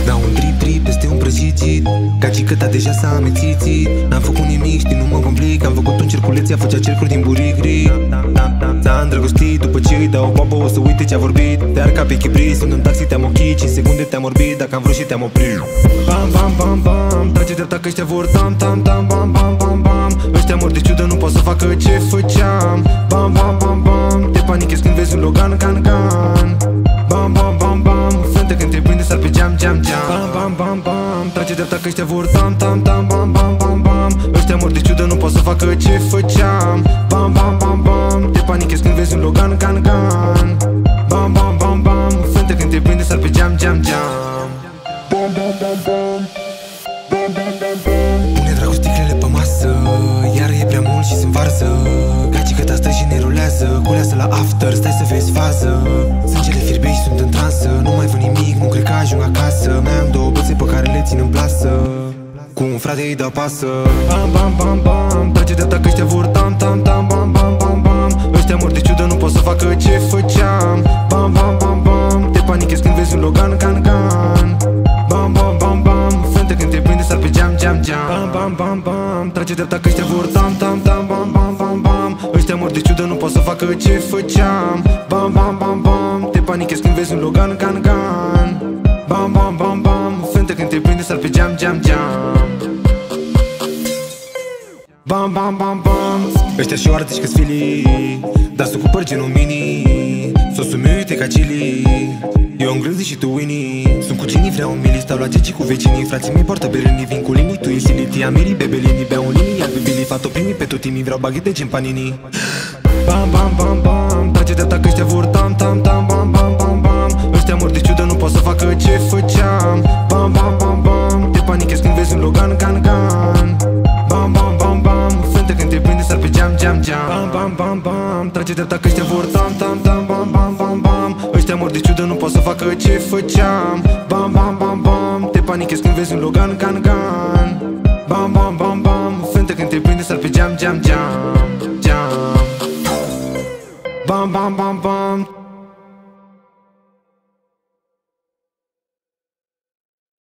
Dau un trip peste un prăjit. Gagică ta deja s-a amețițit. N-am făcut nimic, știi, nu mă complic. Am făcut un cerculeț, ea făcea cercuri din burigri. S-a îndrăgostit, după ce îi dau o babă o să uite ce-a vorbit. Te arca pe chibrit, sunt în taxi, te-am ochit 5 secunde te-am orbit, dacă am vrut și te-am oprit. Bam, bam, bam, bam, trage dreapta că ăștia vor tam, tam, tam, bam, bam, bam, bam. Ăștia mor de ciudă, nu pot să facă ce făceam. Bam, bbam, bam, bam, te panichezi când vezi un Logan, gan, gan. Bam, bam, bam, bam, fântă când te prinde sar pe geam, geam, geam. Bam, bam, bam, bam, trage dreapta că ăștia vor tam, tam, tam, bam, bam, bam, bam. Ăștia mor de ciudă, nu pot să facă ce făceam. Bam, bam, bam, bam, te panichezi când vezi un Logan, gan, gan. Bam, bam, bam, bam, fântă când te prinde sar pe geam, geam, geam. Bam, bam, bam, bam. Bam, bam, bam, bam. Pune dracu sticlele pe masă, iar e prea mult și sunt varză. Gagică ta stă și ne rulează, culează la after, stai să vezi fază. Sângele fierbe și sunt în transă, nu mai văd nimic, nu cred că ajung acasă. Mai am două bățe pe care le țin în plasă, cu un frate îi dau pasă. Bam, bam, bam, bam, trage dreapta că ăștia vor tam, tam, tam, bam, bam, bam, bam. Ăștia mor de ciudă, nu pot să facă ce făceam. Bam, bam, bam, bam, te panichezi când vezi un Logan, gan, gan. Bam, bam, bam, bam, fântă când te prinde sar pe geam, geam, geam. Bam, bam, bam, bam, trage dreapta că ăștia vor tam, tam, tam, bam, bam, bam, bam. Ăștia mor de ciudă, nu pot să facă ce făceam. Bam, bam, bam, bam, te panichezi când vezi un Logan, gan, gan. Bam, bam, bam, bam, fântă când te prinde sar pe geam, geam, geam. Bam, bam, bam, bam, ăștia și-o arătă și-că-s filii, dar s-o cupăr genul mini. S-o uite ca chili, eu am grâzi și tu Winnie. Sunt cu cinii, vreau un mili, stau la geci cu vecinii. Frații mei poartă berenii, vin cu linii. Tu ești siliti, amiri, bebelini. Beau un linii, iar bibili, fato primi pe totimii. Vreau baghete, gen panini. Bam, bam, bam, bam, trage dreapta că ăștia vor tam, tam, tam, bam, bam, bam, bam. Ăștia mor de ciudă, nu pot să facă ce făceam. Bam, bam, bam, bam, te panichezi când vezi un Logan, gan, gan. Bam, bam, bam, bam, fântă când te prinde sar pe geam, geam, geam. Bam, bam, bam, bam, trage dreapta că ăștia vor tam, tam, tam, bam, bam, bam, bam. Ăștia mor de ciudă, nu pot să facă ce făceam. Bam, bam, bam, bam, te panichezi când vezi un Logan, gan, gan. Bam, bam, bam, bam, fântă când te prinde sar pe geam, geam, geam, geam. Bam, bam, bam, bam.